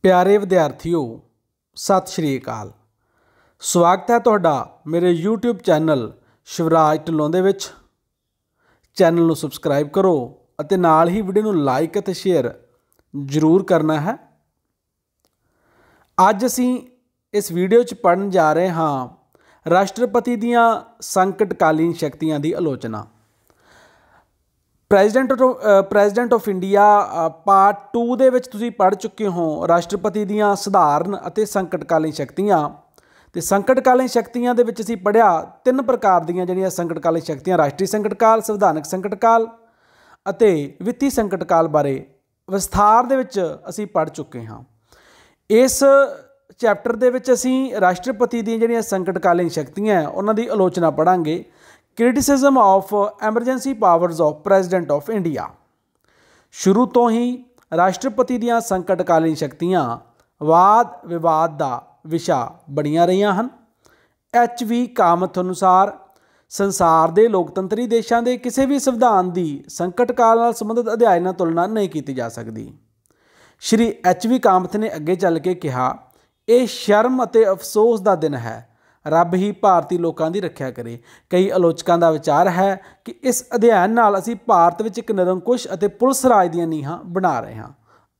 प्यारे विद्यार्थियों सत श्री अकाल। स्वागत है तुहाडा मेरे यूट्यूब चैनल शिवराज ढिल्लों दे विच। चैनल नूं सबसक्राइब करो अते नाल ही वीडियो नूं लाइक अते शेयर जरूर करना है। अज असीं इस वीडियो च पढ़न जा रहे हाँ राष्ट्रपति दीआं संकटकालीन शक्तियां दी आलोचना। प्रेजिडेंट ऑफ इंडिया पार्ट 2 दे विच तुसीं पढ़ चुके हो राष्ट्रपति दीआं सधारण अते संकटकालीन शक्तियां। ते संकटकालीन शक्तियां दे विच असीं पढ़िया 3 प्रकार दीआं जिहड़ियां संकटकालीन शक्तियां, राष्ट्रीय संकटकाल, संविधानक संकटकाल अते वित्तीय संकटकाल बारे विस्तार दे विच असीं पढ़ चुके हाँ। इस चैप्टर दे विच असीं राष्ट्रपति दी जिहड़ियां संकटकालीन शक्तियां उन्हां दी आलोचना पढ़ांगे। Criticism of emergency powers of president of India. शुरू तो ही राष्ट्रपति दीआं संकटकालीन शक्तियां वाद विवाद का विषा बणियां रहियां हन। HV कामथ अनुसार संसार के लोकतंत्री देशों के किसी भी संविधान की संकटकाल नाल संबंधित अध्याय नाल तुलना नहीं की जा सकती। श्री HV कामथ ने अगे चल के कहा, यह शर्म अते अफसोस का दिन है, रब ही भारतीय लोगों की रक्षा करे। कई आलोचकों का विचार है कि इस अध्ययन नाल असीं भारत विच एक निरंकुश अते पुलिस राज दीआं नीहां बना रहे हाँ।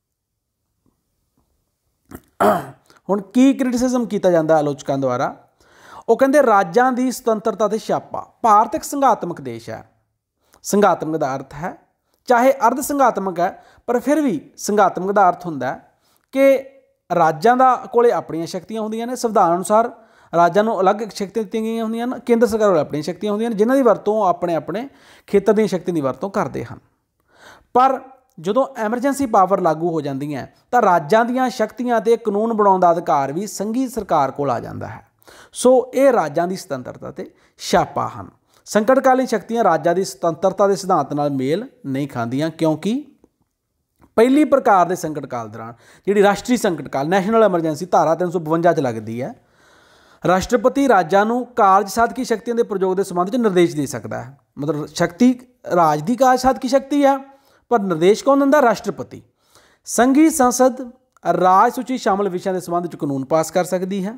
हुण की क्रिटिसिज्म किया जाता आलोचकों द्वारा, वो कहते राज्यों की सुतंत्रता ते छापा। भारत एक संघात्मक देश है। संघात्मक का अर्थ है चाहे अर्ध संघात्मक है पर फिर भी संघात्मक का अर्थ हुंदा है कि राज्यों दा कोले अपणियां शक्तियां हुंदियां ने। संविधान अनुसार राज्यों को अलग शक्तियां दी गई होंदियां ने, केंद्र सरकार को अपनी शक्तियां होंदियां ने जिन्हां दी वरतों अपने अपने खेतर दी शक्तियां दी वरतों करते हैं। पर जदों एमरजेंसी पावर लागू हो जाती है तो राज्यों दी शक्तियां ते कानून बनाउण दा अधिकार भी संघी सरकार कोल आ जाता है। सो ये राज्यों की सुतंत्रता ते छापा हैं। संकटकालीन शक्तियां राज्यों की सुतंत्रता के सिद्धांत नाल मेल नहीं खांदियां, क्योंकि पहली प्रकार के संकटकाल दौरान जिहड़ी राष्ट्रीय संकटकाल नैशनल एमरजेंसी धारा 352 च लगती है, राष्ट्रपति राज्यों को कारज साधकी शक्तियों के प्रयोग के संबंध में निर्देश दे सकता है। मतलब शक्ति राज की कारज साधकी शक्ति है पर निर्देश कौन दिंदा? राष्ट्रपति। संघी संसद राज सूची शामिल विषयों के संबंध में कानून पास कर सकती है।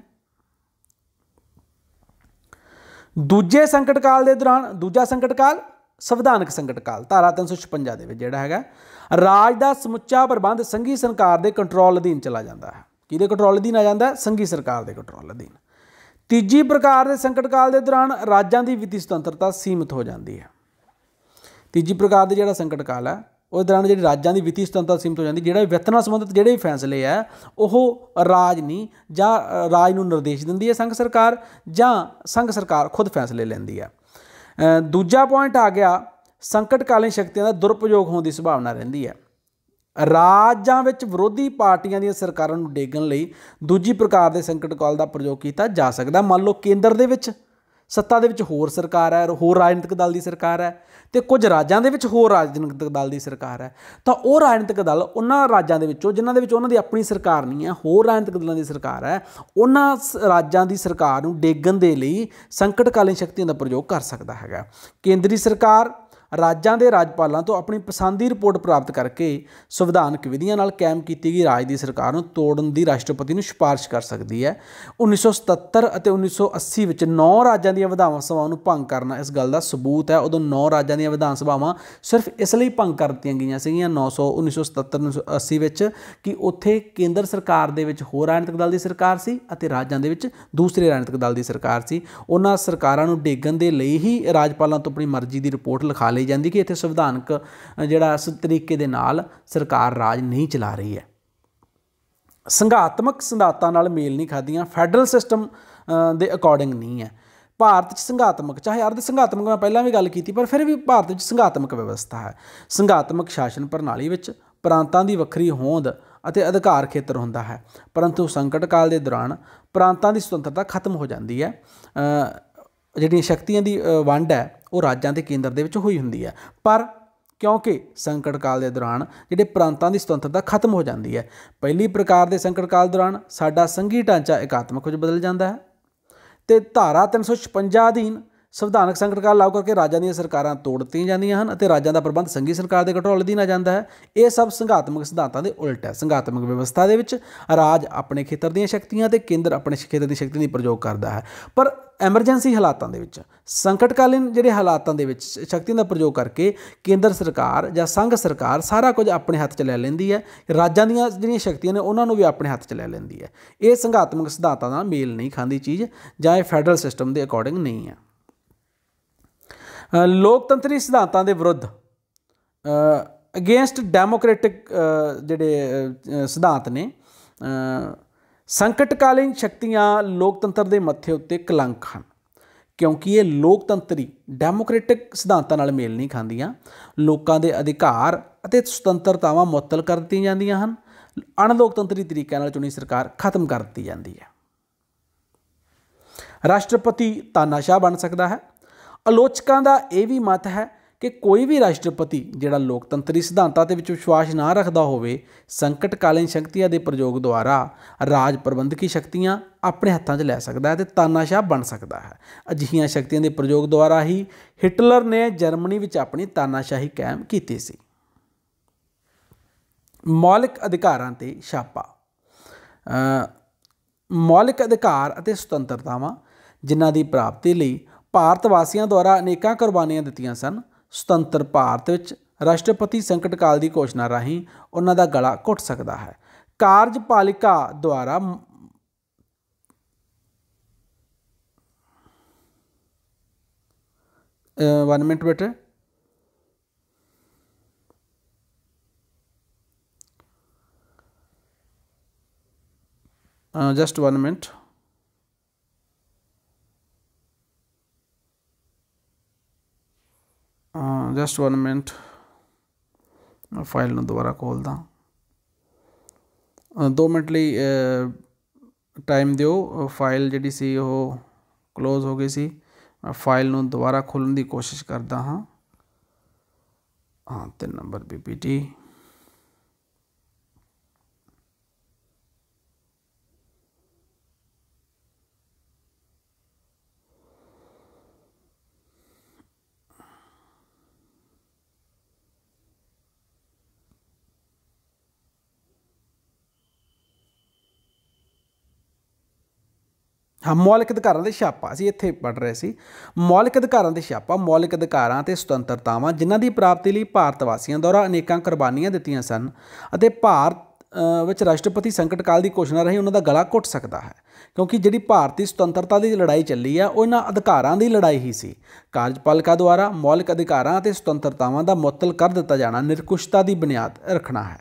दूजे संकटकाल के दौरान दूजा संकटकाल संविधानक संकटकाल धारा 356 के जिहड़ा हैगा राज का समुचा प्रबंध संघी सरकार के कंट्रोल अधीन चला जाता है। किहदे कंट्रोल अधीन आ जाता है? संघी सरकार के कंट्रोल अधीन। तीजी प्रकार के संकटकाल के दौरान राज्यों की वित्तीय स्वतंत्रता सीमित हो जाती है। तीजी प्रकार का जो संकटकाल है उस दौरान जी राज्यों की वित्तीय स्वतंत्रता सीमित हो जाती है। जो वित्त नाल संबंधित जोड़े भी फैसले है वह राज नहीं जां राज नूं निर्देश दिंदी है संघ सरकार, जां संघ सरकार खुद फैसले लैंदी है। दूजा पॉइंट आ गया संकटकालीन शक्तियों का दुरुपयोग होने की संभावना रहिंदी है। राज्यों में विरोधी पार्टियां दी सरकारां नूं डेगण लई दूजी प्रकार के संकटकाल का प्रयोग किया जा सकता। मान लो केंद्र दे विच सत्ता दे विच होर सरकार है, होर राजनीतिक दल की सरकार है, तो कुछ राज्यों के विच होर राजनीतिक दल की सरकार है, तो वह राजनीतिक दल उन्होंने राज्यों के विचों जिन्हां दे विच उन्हां दी अपनी सरकार नहीं है, होर राजनीतिक दलों की सरकार है, उन्हां राज्यों की सरकार नूं डेगण दे लई संकटकालीन शक्तियों का प्रयोग कर सकता है। केंद्रीय सरकार राज्यों के राज्यपालों तो अपनी पसंद की रिपोर्ट प्राप्त करके संविधानक विधियां नाल कायम की गई राज की सरकार को तोड़न की राष्ट्रपति को सिफारिश कर सकती है। 1977 और 1980 में 9 राज्यों दी विधान सभावां नूं भंग करना इस गल का सबूत है। उदों 9 राज्यों दी विधान सभावां सिर्फ इसलिए भंग कर दित्तियां गईयां सीगियां 1977-1980 में कि उत्थे केंद्र सरकार दे विच होर राजनीतिक दल की सरकार सी अते राज्यों दे विच दूसरे राजनीतिक दल की सरकार सी। उन्हां सरकारां नूं डेगण दे लई ही राज्यपालों तो अपनी मर्जी की रिपोर्ट लिखा ली जाती कि इत्थे संविधानक जिहड़ा तरीके दे नाल सरकार राज नहीं चला रही है। संघात्मक सिद्धांतां नाल मेल नहीं खादियां, फैडरल सिस्टम दे अकॉर्डिंग नहीं है। भारत संघात्मक चाहे अर्ध संघात्मक मैं पहला भी गल की पर फिर भी भारत संघात्मक व्यवस्था है। संघात्मक शासन प्रणाली विच प्रांतां दी वक्री होंद अते अधिकार खेतर हुंदा है, परंतु संकटकाल के दौरान प्रांतां दी स्वतंत्रता खत्म हो जाती है। जिहड़ियां शक्तियां दी वंड है वो राज्यों के केंद्र दे विच होई हुंदी है, पर क्योंकि संकटकाल के दौरान जिहड़े प्रांतां की स्वतंत्रता खत्म हो जाती है। पहली प्रकार के संकटकाल दौरान साडा संघी ढांचा एकात्मक बदल जाता है तो धारा 356 अधीन ਸੰਵਿਧਾਨਕ ਸੰਕਟ ਕਾਲ ਲਾਗੂ ਕਰਕੇ ਰਾਜਾਂ ਦੀਆਂ ਸਰਕਾਰਾਂ ਤੋੜ ਦਿੱਤੀਆਂ ਜਾਂਦੀਆਂ ਹਨ ਅਤੇ ਰਾਜਾਂ ਦਾ ਪ੍ਰਬੰਧ ਸੰਘੀ ਸਰਕਾਰ ਦੇ ਕੰਟਰੋਲ ਅਧੀਨ ਆ ਜਾਂਦਾ ਹੈ। ਇਹ ਸਭ ਸੰਘਾਤਮਕ ਸਿਧਾਂਤਾਂ ਦੇ ਉਲਟ ਹੈ। ਸੰਘਾਤਮਕ ਵਿਵਸਥਾ ਦੇ ਵਿੱਚ ਰਾਜ ਆਪਣੇ ਖੇਤਰ ਦੀਆਂ ਸ਼ਕਤੀਆਂ ਤੇ ਕੇਂਦਰ ਆਪਣੇ ਖੇਤਰ ਦੀ ਸ਼ਕਤੀ ਦੀ ਪ੍ਰਯੋਗ ਕਰਦਾ ਹੈ, ਪਰ ਐਮਰਜੈਂਸੀ ਹਾਲਾਤਾਂ ਦੇ ਵਿੱਚ, ਸੰਕਟਕਾਲੀਨ ਜਿਹੜੇ ਹਾਲਾਤਾਂ ਦੇ ਵਿੱਚ ਸ਼ਕਤੀਆਂ ਦਾ ਪ੍ਰਯੋਗ ਕਰਕੇ ਕੇਂਦਰ ਸਰਕਾਰ ਜਾਂ ਸੰਘ ਸਰਕਾਰ ਸਾਰਾ ਕੁਝ ਆਪਣੇ ਹੱਥ 'ਚ ਲੈ ਲੈਂਦੀ ਹੈ। ਰਾਜਾਂ ਦੀਆਂ ਜਿਹੜੀਆਂ ਸ਼ਕਤੀਆਂ ਨੇ ਉਹਨਾਂ ਨੂੰ ਵੀ ਆਪਣੇ ਹੱਥ 'ਚ ਲੈ ਲੈਂਦੀ ਹੈ। ਇਹ ਸੰਘਾਤਮਕ ਸਿਧਾਂਤਾਂ ਨਾਲ ਮੇਲ ਨਹੀਂ ਖਾਂਦੀ ਚੀਜ਼, ਜਾਂ ਇਹ ਫੈਡਰਲ ਸਿਸਟਮ ਦੇ ਅਕੋਰਡਿੰਗ ਨਹੀਂ ਹੈ। ਲੋਕਤੰਤਰੀ ਸਿਧਾਂਤਾਂ ਦੇ ਵਿਰੁੱਧ ਅਗੇਂਸਟ ਡੈਮੋਕ੍ਰੈਟਿਕ ਜਿਹੜੇ ਸਿਧਾਂਤ ਨੇ, ਸੰਕਟਕਾਲੀਨ ਸ਼ਕਤੀਆਂ ਲੋਕਤੰਤਰ ਦੇ ਮੱਥੇ ਉੱਤੇ ਕਲੰਕ ਹਨ, ਕਿਉਂਕਿ ਇਹ ਲੋਕਤੰਤਰੀ ਡੈਮੋਕ੍ਰੈਟਿਕ ਸਿਧਾਂਤਾਂ ਨਾਲ ਮੇਲ ਨਹੀਂ ਖਾਂਦੀਆਂ। ਲੋਕਾਂ ਦੇ ਅਧਿਕਾਰ ਅਤੇ ਸੁਤੰਤਰਤਾਵਾਂ ਮੁਅੱਤਲ ਕਰ ਦਿੱਤੀਆਂ ਜਾਂਦੀਆਂ ਹਨ। ਅਣਲੋਕਤੰਤਰੀ ਤਰੀਕਿਆਂ ਨਾਲ ਚੁਣੀ ਸਰਕਾਰ ਖਤਮ ਕਰ ਦਿੱਤੀ ਜਾਂਦੀ ਹੈ। ਰਾਸ਼ਟਰਪਤੀ ਤਾਨਾਸ਼ਾਹ ਬਣ ਸਕਦਾ ਹੈ। ਆਲੋਚਕਾਂ ਦਾ ਇਹ ਵੀ ਮਤ ਹੈ ਕਿ ਕੋਈ ਵੀ ਰਾਸ਼ਟਰਪਤੀ ਜਿਹੜਾ ਲੋਕਤੰਤਰੀ ਸਿਧਾਂਤਾਂ ਦੇ ਵਿੱਚ ਵਿਸ਼ਵਾਸ ਨਾ ਰੱਖਦਾ ਹੋਵੇ, ਸੰਕਟਕਾਲੀਨ ਸ਼ਕਤੀਆਂ ਦੇ ਪ੍ਰਯੋਗ ਦੁਆਰਾ ਰਾਜ ਪ੍ਰਬੰਧਕੀ ਸ਼ਕਤੀਆਂ ਆਪਣੇ ਹੱਥਾਂ 'ਚ ਲੈ ਸਕਦਾ ਹੈ ਅਤੇ ਤਾਨਾਸ਼ਾਹ ਬਣ ਸਕਦਾ ਹੈ। ਅਜਿਹੀਆਂ ਸ਼ਕਤੀਆਂ ਦੇ ਪ੍ਰਯੋਗ ਦੁਆਰਾ ਹੀ ਹਿਟਲਰ ਨੇ ਜਰਮਨੀ ਵਿੱਚ ਆਪਣੀ ਤਾਨਾਸ਼ਾਹੀ ਕਾਇਮ ਕੀਤੀ ਸੀ। ਮੌਲਿਕ ਅਧਿਕਾਰਾਂ 'ਤੇ ਛਾਪਾ। ਮੌਲਿਕ ਅਧਿਕਾਰ ਅਤੇ ਸੁਤੰਤਰਤਾਵਾਂ ਜਿਨ੍ਹਾਂ ਦੀ ਪ੍ਰਾਪਤੀ ਲਈ ਭਾਰਤ ਵਾਸੀਆਂ ਦੁਆਰਾ ਅਨੇਕਾਂ ਕੁਰਬਾਨੀਆਂ ਦਿੱਤੀਆਂ ਸਨ, ਸੁਤੰਤਰ ਭਾਰਤ ਵਿੱਚ ਰਾਸ਼ਟਰਪਤੀ ਸੰਕਟ ਕਾਲ ਦੀ ਘੋਸ਼ਣਾ ਰਾਹੀਂ ਉਹਨਾਂ ਦਾ ਗਲਾ ਘੁੱਟ ਸਕਦਾ ਹੈ। ਕਾਰਜਪਾਲਿਕਾ ਦੁਆਰਾ वन मिनट बेटे just 1 minute. Just 1 minute file ਨੂੰ ਦੁਬਾਰਾ ਖੋਲਦਾ। 2 ਮਿੰਟ ਲਈ ਟਾਈਮ ਦਿਓ। ਫਾਈਲ ਜਿਹੜੀ ਸੀ ਉਹ ਕਲੋਜ਼ ਹੋ ਗਈ ਸੀ। ਮੈਂ ਫਾਈਲ ਨੂੰ ਦੁਬਾਰਾ ਖੋਲ੍ਹਣ ਦੀ ਕੋਸ਼ਿਸ਼ ਕਰਦਾ ਹਾਂ। 3 ਨੰਬਰ PPT। हाँ, मौलिक अधिकारां दे छापा असीं इत्थे पढ़ रहे सी। मौलिक अधिकारां दे छापा मौलिक अधिकारां ते सुतंत्रतावां जिन्हां दी प्राप्ति लई भारत वासियां द्वारा अनेकां कुर्बानियां दित्तियां सन अते भारत विच राष्ट्रपति संकट काल की घोषणा राहीं उन्हां दा गला घुट सकदा है, क्योंकि जिहड़ी भारती सुतंत्रता की लड़ाई चली है वो इन्हां अधिकारां की लड़ाई ही सी। कार्यपालिका द्वारा मौलिक अधिकारां ते सुतंत्रतावां दा मुअत्तल कर दित्ता जाना निरकुशता की बुनियाद रखना है।